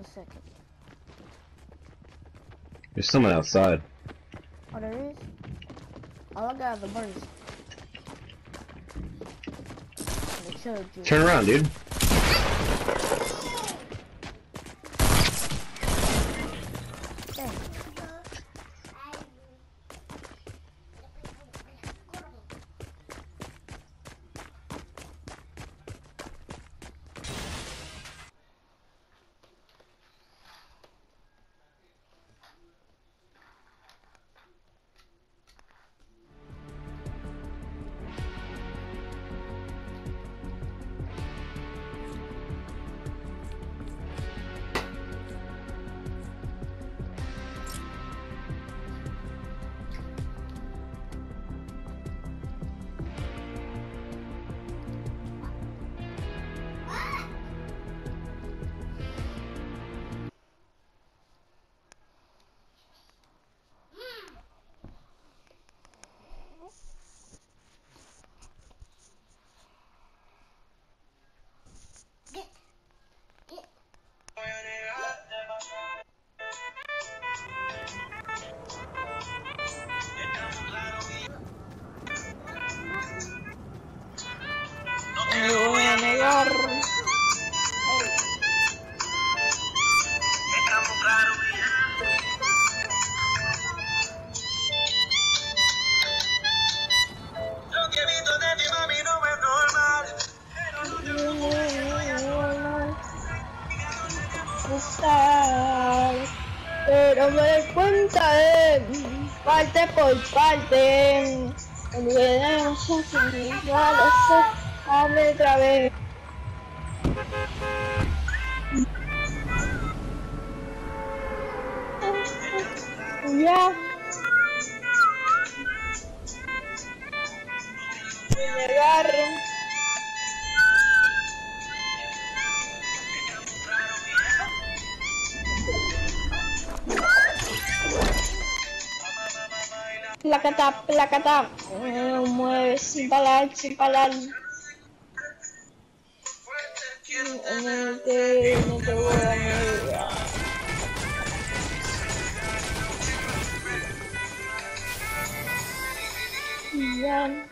1 second. There's someone outside. Oh, there is? Oh, I got the burst. Turn around, dude. Me voy a negar. Lo que he visto de ti, mami, no es normal. Pero me doy cuenta de parte por parte. Olvidemos igual hable otra vez. Ya. Negar. Placata, mueve sin parar, sin parar. No te voy a negar. Ya.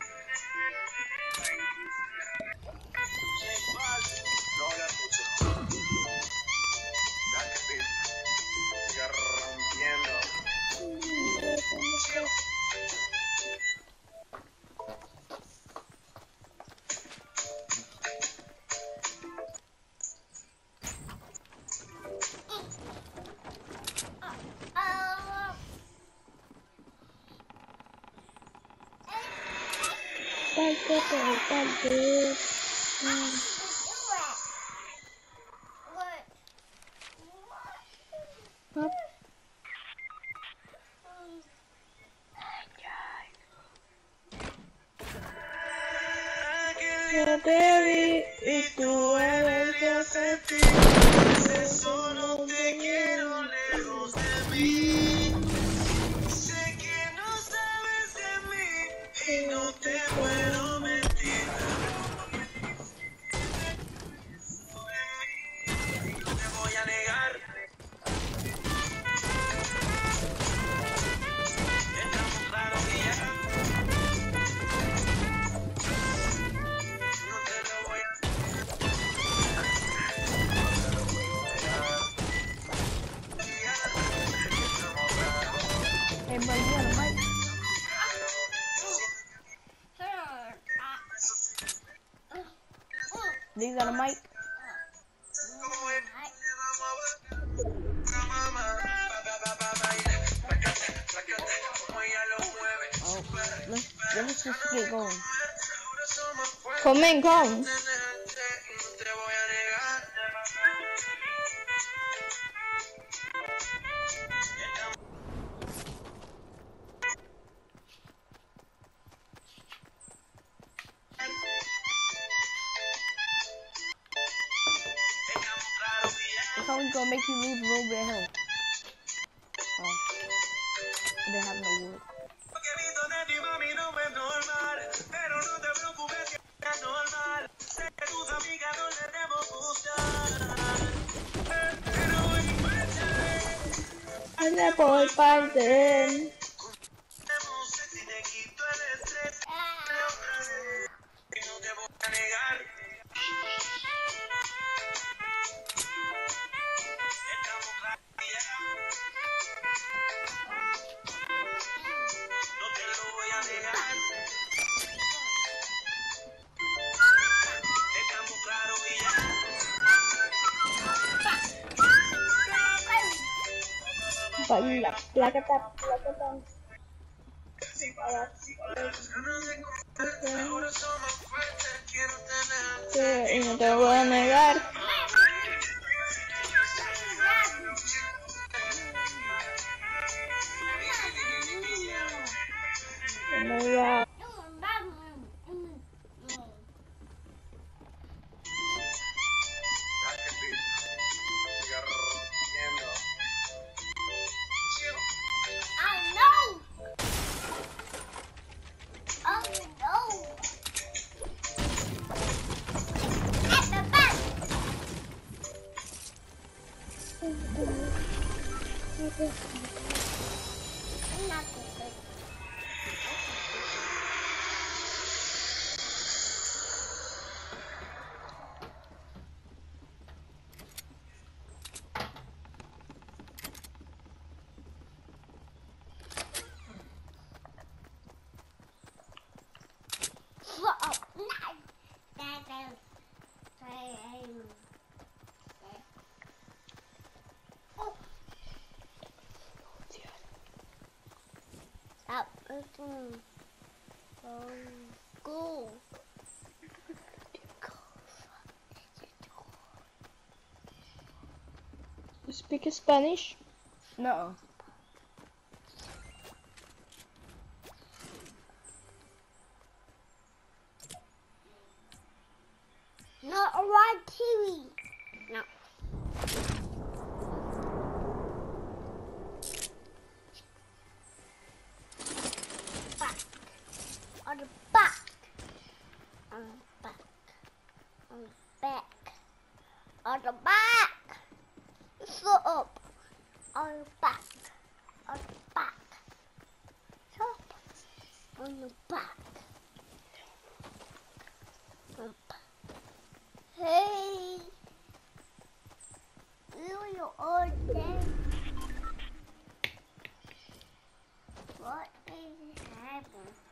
Yo te vi y tú eres que sentí. Solo te quiero lejos de mí. Sé que no sabes de mí y no te puedo mentir. No te voy a negar. Estamos claros que ya. No te lo voy a Hey, bro, you got a mic? Do you got a mic? Oh, let's just get going. Come in, come. It's only gonna make you lose a little bit of health. Oh, I didn't have no wood. me por parte. Si te quito el estrés, y no te voy a negar. Estamos claros ya. No te lo voy a negar. Estamos claros ya. Baila, placata. Ahora somos fuertes, quiero tenerte. Sí, y no te voy a negar. Negar. Go. You speak Spanish? No. Not a red TV. No. Back. On the back. On the back. On the back. On the back. Shut up. On the back. On the back. Shut up. On the back. On the back. Hey. You are dead. What is happening?